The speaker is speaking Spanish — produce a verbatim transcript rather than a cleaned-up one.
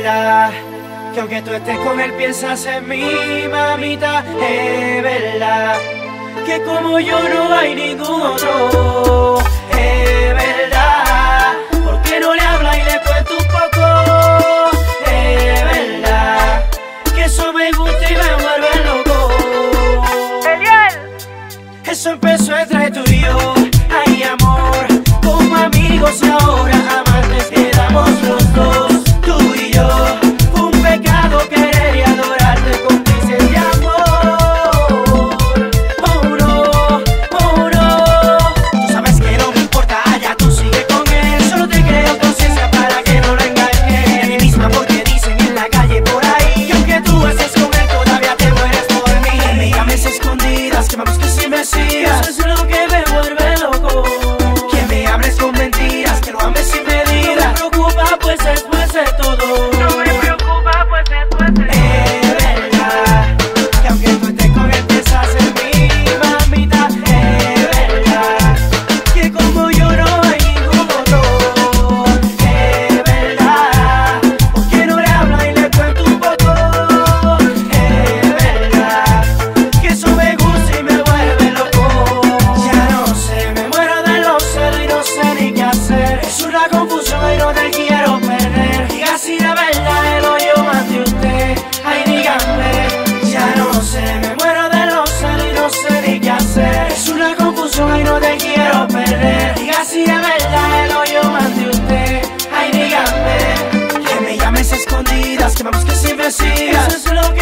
verdad que aunque tú estés con él piensas en mí, mamita. Es verdad que como yo no hay ningún otro. Es verdad, ¿por qué no le habla y le cuento un poco? Es verdad que eso me gusta y me vuelve loco. Eliel. Eso empezó entre tú y yo, ay amor, como amigos y ahora amantes quedamos los dos, tú y yo. Fue un pecado querer y adorarte cómplices de amor. Oh no, oh no. Tú sabes que no me importa, allá tú sigue con él. Solo te creo conciencia para que no lo engañes. Y a mí misma porque dicen en la calle por ahí que aunque tú estés con él todavía te mueres por mí. Que me llames escondidas, que me busques y me sigas. Eso es lo que me vuelve loco. Que me hables con mentiras, que lo ames sin medida. No me preocupa pues después de todo. No me preocupa, pues después de Es verdad que aunque tú estés con él piensas en mí, mamita. Es verdad que como yo no hay ningún otro. Es verdad, ¿por qué no le habla y le cuento un poco? Es verdad que eso me gusta y me vuelve loco. Ya no sé, me muero de los celos y no sé ni qué hacer. Es una confusión y no te quiero perder. Diga si la verdad el hoyo más de usted. Ay, dígame, ya no sé, me muero de los celos y no sé ni qué hacer. Es una confusión y no te quiero perder. Diga si la verdad el hoyo más de usted. Ay, dígame, que me llames escondidas, que me busques y me sigas. Eso es lo que